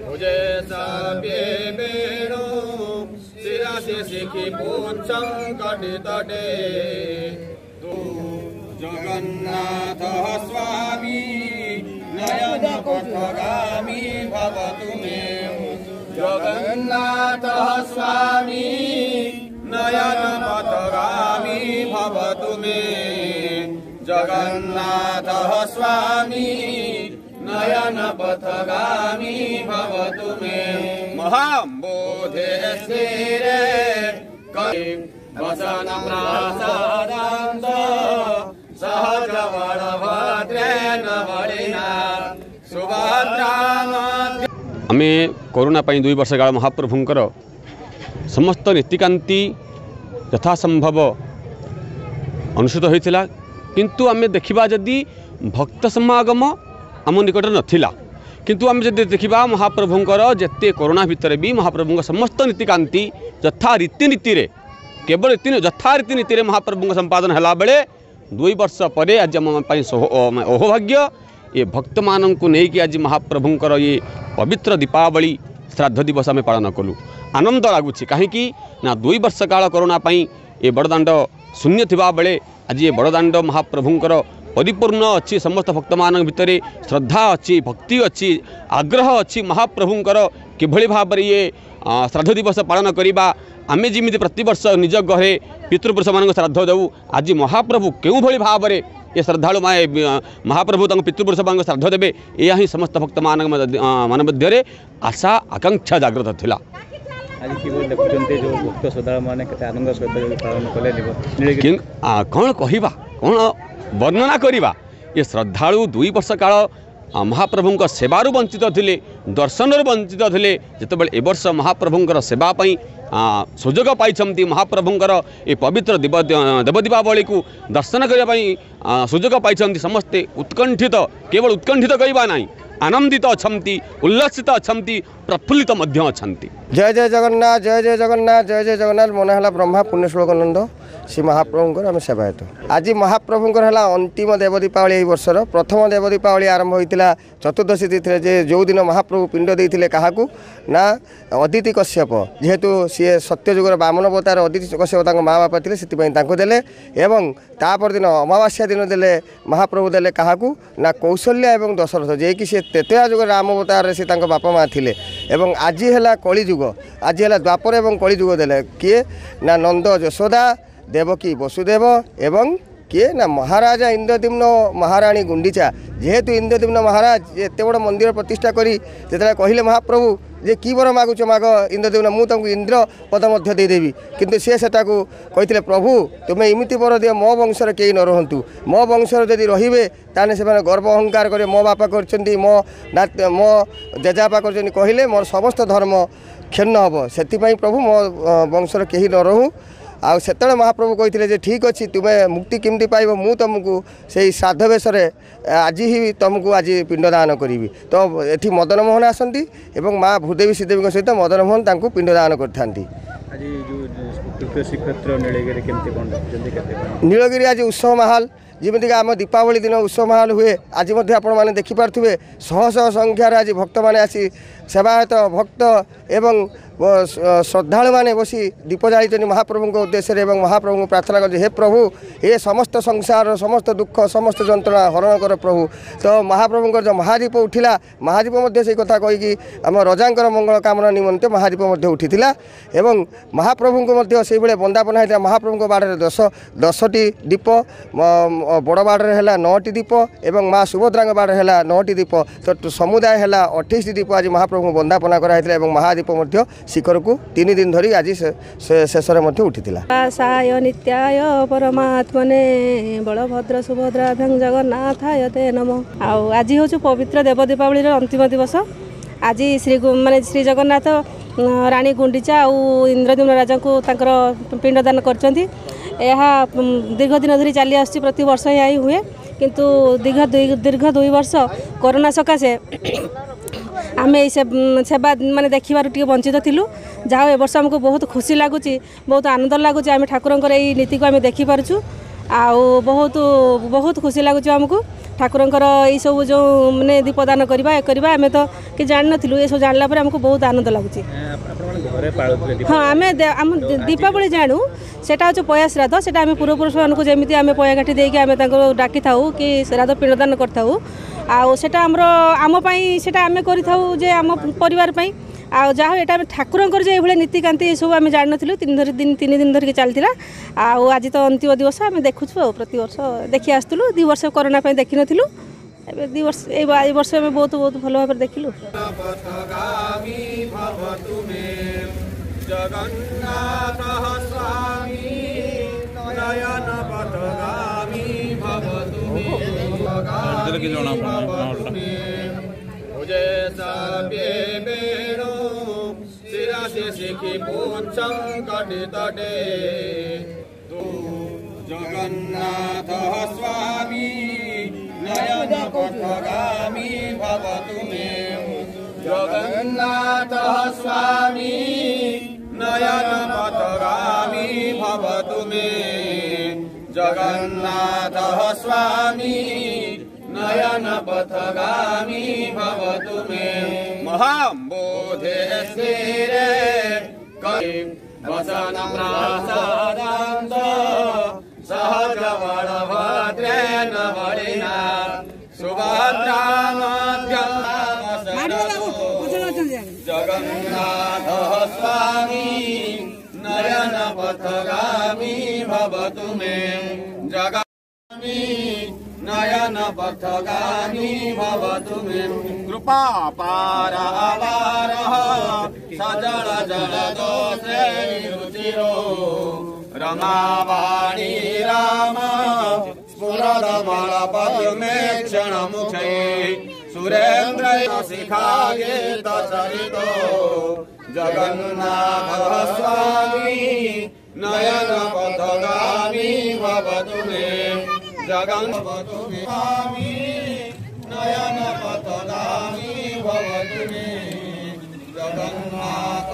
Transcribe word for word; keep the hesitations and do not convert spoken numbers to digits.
मुझे साबे बेणु शिरासि शिखि पुच्छं कटितटे तू जगन्नाथ स्वामी नयन पथगामी भवतु मे जगन्नाथ स्वामी नयन पथगामी भवतु मे जगन्नाथ स्वामी नयन पथगामी भवतु मे महाम्बोधे स्थिरे करि वसन प्रासादान्त सहज बलभद्रेण बलिना सुभद्रा आमे कोरोना पाई दुई वर्ष काल महाप्रभुंकर समस्त नीतिकांति यथासंभव अनुष्ठित होता किंतु आमे देखिबा जदि भक्त समागम आम निकट नथिला किंतु आमे जदि देखिबा महाप्रभुंकर जेते कोरोना भितर भी महाप्रभुंकर समस्त नीतिकांति यथा रीतिनीति रे केवल रीति यथा रीतिनीति रे महाप्रभुंक संपादन हला बेले दुई वर्ष पर आज आम अहोभाग्य ये भक्त मानू नहीं कि आज महाप्रभुंकर ये पवित्र दीपावली श्राद्ध दिवस आम पालन कलु आनंद लगुच कहीं ना दुई वर्ष काल कोरोना पाई ये बड़दाण्ड शून्य थिबा बेले आज ये बड़दाण्ड महाप्रभुंकर परिपूर्ण अच्छी समस्त भक्त मान भितर श्रद्धा अच्छी भक्ति अच्छी आग्रह अच्छी महाप्रभुंकर किभली भाव ये श्राद्ध दिवस पालन करवा आमे जिमिति प्रतिवर्ष निज घरे पितृपुरुष मान श्राद्ध देऊ आज महाप्रभु केउ भली भाव में ये श्रद्धालु माए महाप्रभु तक पितृपुरुष मान श्राद्ध देवे यह ही समस्त भक्त मान मन मध्य आशा आकांक्षा जागृत थिला। आज किबोल देखुचंते जो भक्त श्रद्धालु माने केते आनंद सहित पालन कले कौन कहवा कौन वर्णना करवा ये श्रद्धालु दुई वर्ष काल महाप्रभुंक सेवारु वंचित थिले दर्शनरु वंचित थिले जेतेबेले ए वर्ष महाप्रभुंकर सेवा पई सुजोग पाई महाप्रभुंकर ये पवित्र देव देव दीपावली को दर्शन करने सुजोग पाई समस्ते उत्कंठित केवल उत्कंठित कहवा ना आनंदित अच्छी उल्लसित अच्छी प्रफुल्लित अच्छी। जय जय जगन्नाथ जय जय जगन्नाथ जय जय जगन्नाथ मन है ब्रह्मा पुण्यश्लोकानंद श्री महाप्रभुंर आम सेवायत आज महाप्रभुंर है अंतिम देव दीपावली वर्षर प्रथम देव दीपावली आरंभ होता चतुर्दशी तिथि जे जो दिन महाप्रभु पिंड देते क्या ना अदिति कश्यप जेहेतु सी सत्यजुगर बामन अवतार अदिति कश्यप माँ बापा थे से देले एवं तापर दिन अमावास्या दिन देले महाप्रभु देले क्या ना कौशल्या एवं दशरथ जे कि सी तेतया जुग राम अवतार से बापा माँ थे एवं आज है कलिजुग आज है द्वापर एवं कलिजुग देले किए ना नंद यशोदा देवकी वसुदेव एवं किए ना महाराजा इंद्रद्युम्न महाराणी गुंडीचा जेहेतु इंद्रद्युम्न महाराज एत बड़ मंदिर प्रतिष्ठा करी जिते कहले महाप्रभु जे कि बर मागुच माग इंद्रद्युम्न मु तुमको इंद्र पद मध्य देदेवी किंतु सी से कहते प्रभु तुम्हें इमिति बर दियो मो वंशर कई न रहतु मो वंशर जदि रे ताने से गर्व अहंकार करे मो बापा कर मो मो जेजापा कर कहले मोर समस्त धर्म क्षण हम से प्रभु मो वंशर कहीं न रहूँ आउ से महाप्रभु कहते ठीक अच्छे तुम्हें मुक्ति केमती पाइब मु तुमको से श्राद्ध बेश आज ही तुमको आज पिंडदान करी तो ये मदन मोहन आसती एवं माँ भूदेवी श्रीदेवी सहित मदन मोहन पिंडदान करती। नीलगिरी आज उत्सव महाल जमीक आम दीपावली दिन उत्सव महाल हुए आज आपण देखिपे शह शह संख्यार आज भक्त मैंने आसी सेवायत भक्त एवं श्रद्धालु मैंने बसी दीप जाई महाप्रभु उद्देश्य एवं महाप्रभु को प्रार्थना कर हे प्रभु ये समस्त संसार समस्त दुख समस्त जंत्रणा हरण कर प्रभु तो महाप्रभु जो महादीप उठिला महादीप से कथा कहीकि आम रजांकर मंगल कामना निमंते महादीप उठी एवं महाप्रभु को से बंदापना होता महाप्रभु बाड़े दस दसटी दीप बड़ बाड़े है नौटी दीप एवं माँ सुभद्रा बाड़े है नौटी दीप तो समुदाय है अठाईस दीप आज महाप्रभु बंदापना कराई महादीप शिखर को तीन दिन धरी आज शेष उठी साय नित्याय परमात्मने बलभद्र सुभद्रा जगन्नाथाय ते नमो। आज हूँ पवित्र देव दीपावली अंतिम दिवस आज श्री माने श्री जगन्नाथ राणी गुंडीचा और इंद्रद्युम्न राजा को पिंडदान कर दीर्घ दिन धरी चली आसुची प्रति वर्ष यही हुए किंतु दीर्घ दीर्घ दुई वर्ष कोरोना सकाशे आम सेवा माने देखिबार टिके वंचित थिलु जहाँ ए वर्ष हमको बहुत खुशी लगुच बहुत आनंद लगुच आम ठाकुर नीति को आम देखिपारछु आउ बहुत बहुत खुशी लगुच आमको ठाकुरंकर ये सब जो मैंने दीपदान करवा ए करवा आम तो कि जान नु ये सब जानला पर हमको बहुत आनंद लगुच। हाँ आम आम दीपावली जानू सेटा हूँ पया श्राद्ध से आम पूर्वपुरुष मानक जमी आम पया काठी देकी आम डाकी था कि श्राद्ध पिंडदान करताऊ आउटा आमर आमपाई से आम करे आम परिवार आ जहाँ यहाँ ठाकुरंकर जो ये नीतिकांति सब आम जान नु तीन दिन तीन दिन धरिकी चलता आज तो अंतिम दिवस आम देखुचु प्रति वर्ष देखी आसलु दु वर्ष कोरोना देखी नु दु वर्ष ए वर्ष आम बहुत बहुत भल भाव देखिलु। जगन्नाथ स्वामी नयन पथगामी भवतु मे जगन्नाथ स्वामी नयन पथगामी भवतु मे जगन्नाथ स्वामी नयन पथगामी भवतु मे महाम्बोधे स्थिरे वसन प्रासादान्त सहज बलभद्रेण बलिना सुभद्रा जगन्नाथ स्वामी नयन पथगामी भवतु मे जगामी नयन पथगामी भवतु मे कृपा पारावारः सजल जलदोषे रुचिरो रमावाणी राम स्फुरदमल पद्मे क्षणमुखे सुरेन्द्र शिखागीत चरितो जगन्नाथ स्वामी नयन पथगामी भवतु मे जगन्नाथ स्वामी नयन पथगामी भवतु मे जगन्नाथ